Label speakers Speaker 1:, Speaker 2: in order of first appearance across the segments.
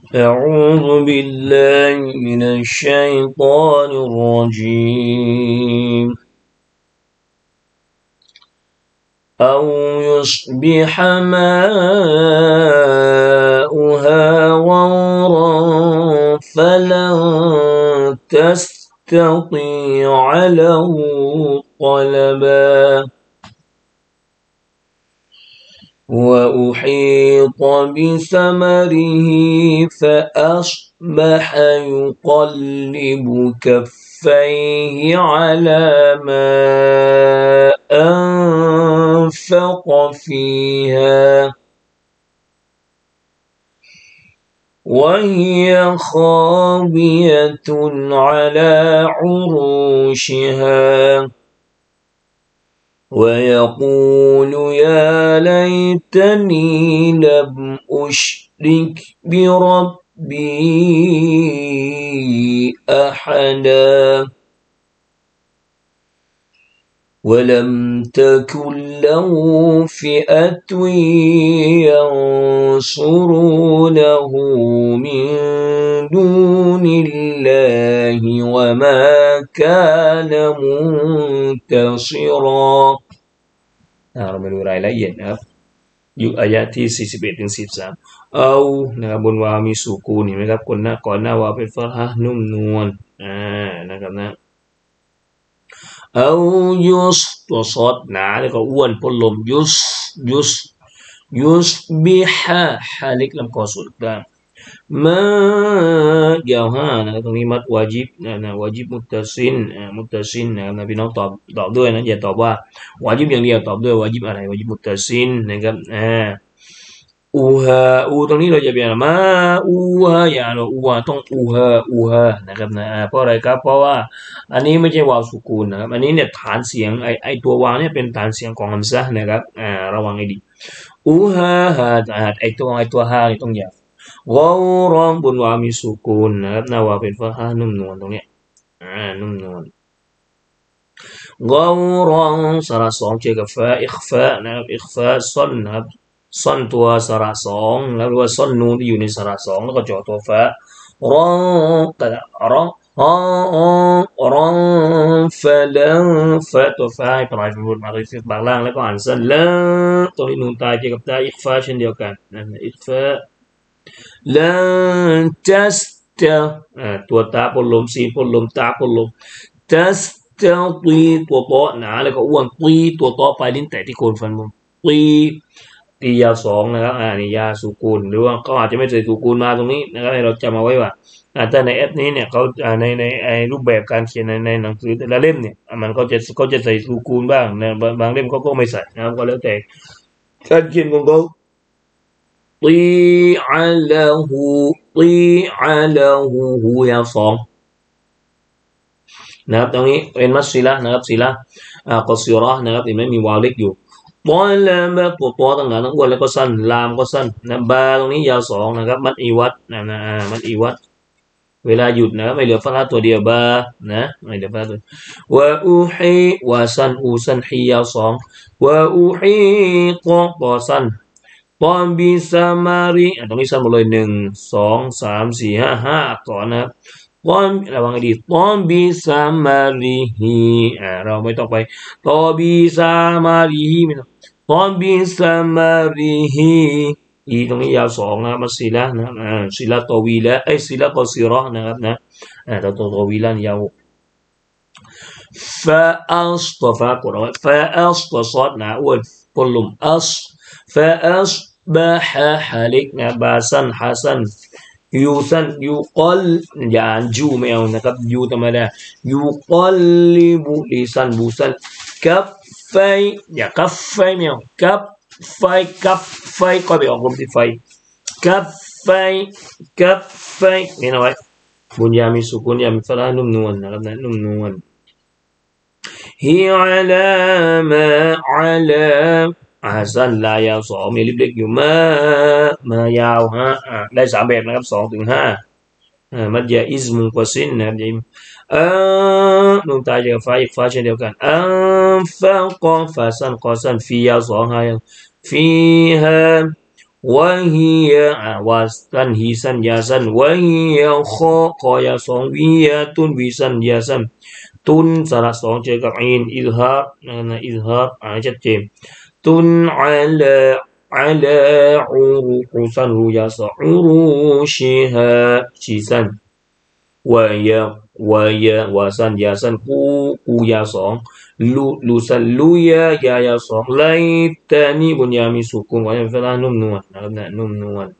Speaker 1: أعوذ بالله من الشيطان الرجيم أو يصبح ماؤها غورا فلن تستطيع له طلبا وأحيط بثمره فأصبح يقلب كفيه على ما أنفق فيها وهي خاوية على عروشها ويقول يا ليتني لم أشرك بربي أحدا ولم تكن له فئة ينصرونه من دون الله وما كان منتصرا เรามาดูรายละเอียดนะครับอยู่อายะที่41ถึง43เอานะครับบนวามีสุกูนเห็นไหมครับก่อนหน้าวาเป็นฟะฮะห์นุ่มนวลนะครับนะเอายุสตัวซอดหนาแล้วก็อ้วนพ่นลมยุสบิฮะฮาลิกลำคอสุดกลางมายาวห้านะครับตรงนี้มัดวาจิบนะวาจิบมุตตะซินนะครับพี่น้องตอบด้วยนะอย่าตอบว่าวาจิบอย่างเดียวตอบด้วยวาจิบอะไรวาจิบมุตตะซินนะครับตรงนี้เราจะเปลี่ยนมาอย่างเราต้องนะครับนะเพราะอะไรครับเพราะว่าอันนี้ไม่ใช่วาวสุกูนนะครับอันนี้เนี่ยฐานเสียงไอตัววาวเนี่ยเป็นฐานเสียงของฮัมซะห์นะครับระวังให้ดีไอตัวฮานี่ต้องยาวกอรองบนวามีสุกูนนะครับนาวาเป็นฟะฮะห์นุ่มนวลตรงเนี้ยนุ่มนวลกอรองสระสองเจอกับฟาอิคฟานะครับอิคฟาซ่อนนะครับซ่อนตัวสระสองแล้วหรือว่าซ่อนนูนที่อยู่ในสระสองแล้วก็จ่อตัวฟารองกะรองรองฟะลันฟะตัวฟาให้ปลายเป็นบทมาเลยบางล่างแล้วก็อ่านสั้นละตัวนี้นูนตายเจอกับตาอิคฟาเช่นเดียวกันนะอิคฟาลันตัสตะตัวตาปนลมซีปนลมตาปนลมตัสตะตีตัวโตหนาแล้วก็อ้วนตีตัวโตไปลิ้นแตะที่โคนฟันมุมตียาวสองนะครับนี่ยาสุกูลหรือว่าเขาอาจจะไม่ใส่สุกูลมาตรงนี้นะครับให้เราจำเอาไว้ว่าแต่ในแอปนี้เนี่ยเขาในรูปแบบการเขียนในหนังสือแต่ละเล่มเนี่ยมันเขาจะใส่สุกูลบ้างนะบางเล่มเขาก็ไม่ใส่นะครับก็แล้วแต่การเขียนของเขาตีอะละหูหูยาวสองนะครับตรงนี้เป็นมัสซิละนะครับซิละกอซิเราะห์นะครับเห็นไหมมีวาวเล็กอยู่ตอลาบะตัวต่างๆทั้งอ้วนแล้วก็สั้นลามก็สั้นนะบาตรงนี้ยาวสองนะครับมัดอีวัดมัดอีวัดเวลาหยุดนะไม่เหลือฟะละตัวเดียวบานะไม่เหลือฟะละตัววะอูฮีวะสั้นฮียาวสองวะอูฮีต่อสั้นตอนบิสมารีตรงนี้สั้นหมดเลย1 2 3 4 5ต่อนะครับตอนระวังให้ดีตอนบิสมารีฮีเราไม่ต้องไปตอนบิสมารีฮีไม่ต้องตอนบิสมารีฮีตรงนี้ยาวสองนะมัสซิละนะซิละตอวีละซิละกอซิเราะห์นะครับนะตัวตอวีละยาวฟาอัสตัวฟากดเอาไว้ฟาอัสตัวซอดนะอ้วนปนลมอัสฟาอัสบะฮะฮาลิกนะบาซันฮาซันยูซันยูกอลอย่าอ่านจูไม่เอานะครับยูธรรมดายูกอลลิบุลิซันบูซันกัฟไฟอย่ากัฟไฟไม่เอากัฟไฟก็ไปออกลมที่ไฟกัฟไฟนี่นะไว้บุญยามีสุกุนยามีฟะละนุ่มนวลนะครับนะนุ่มนวลฮิอาลามะอาลาสั้นลายาวสองมีลิบเล็กอยู่มายาวได้3แบบนะครับ2 ถึง 5มัดยาอิสมุกวซินนะครับยิมนุ่งตาเจอฟ้าอีกฟ้าเช่นเดียวกันฟากอฟาสั้นกอสั้นฟียาว2 5ฟีฮะ وهي วาสันฮีสันยาสันวะฮียคอยาสองวิยาตุนวิสันยาสันตุนสระสองเจอกับอินอิซฮาร์นะอิซฮาร์ชัดเจนตุนอัลอัลอูรุสันรูยาสองอูรุชิฮาชิสันวะสันยาสันกูยาสองลูสันลูยาสองไลตานีบุญยามีสุกุมไว้เป็นเวลานุ่มนวลนะครับนะนุ่มนวล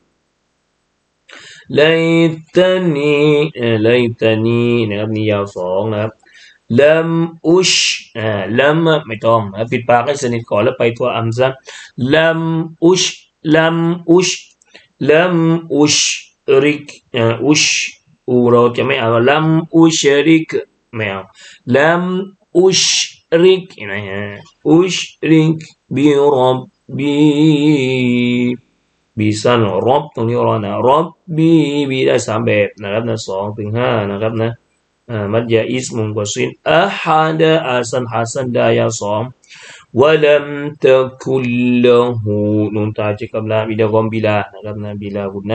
Speaker 1: ليتني ليتني นะครับนี่ยาวสองนะครับลัมอุชลัมไม่ต้องปิดปากให้สนิทก่อนแล้วไปตัวอัมซะลัมอุชลัมอุชลัมอุชริกอุชเราจะไม่เอาลัมอุชริกไม่เอาลัมอุชริกนะฮะอุชริกบิรับบีบีซันรบตรงนี้รอนะรบบีได้สามแบบนะครับนะ2 ถึง 5นะครับนะมัดยาอิสมุกซินอะฮัดอาสันฮัสันได้ยาสองวะลัมตะคุลละหูนุนตาจิกับลาบิดากอมบิลานะครับนะบิลาบุญนะ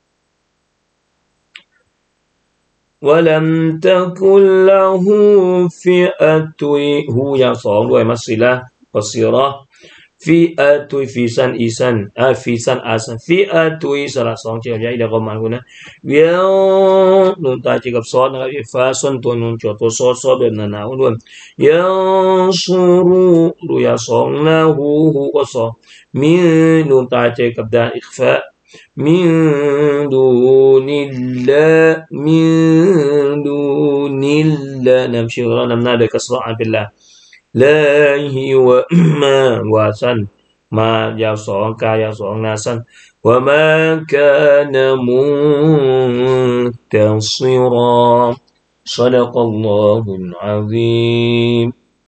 Speaker 1: ولم تكن له فئة هو ยาสองด้วยมัสซิละกัสซิระฟิอะตุฟิซันอิซันฟิซันอาซันฟิอะตุสระสองเจียบยาอิดะกอมันกุนะเวียวนุนตาจิกับซอดนะครับอิฟาซันตัวนุนจอตัวซอดแบบนั้นนะอุดวนยังซูรูดูยาสองนะหูก็สองมีนุนตาจิกับดานอิฟาمن دون الله من دون الله نمشي وراء نمنا كسرة بالله لا هو ما واسن ما يا سون كا يا سون ناسن وما كان منتصرا صدق الله العظيم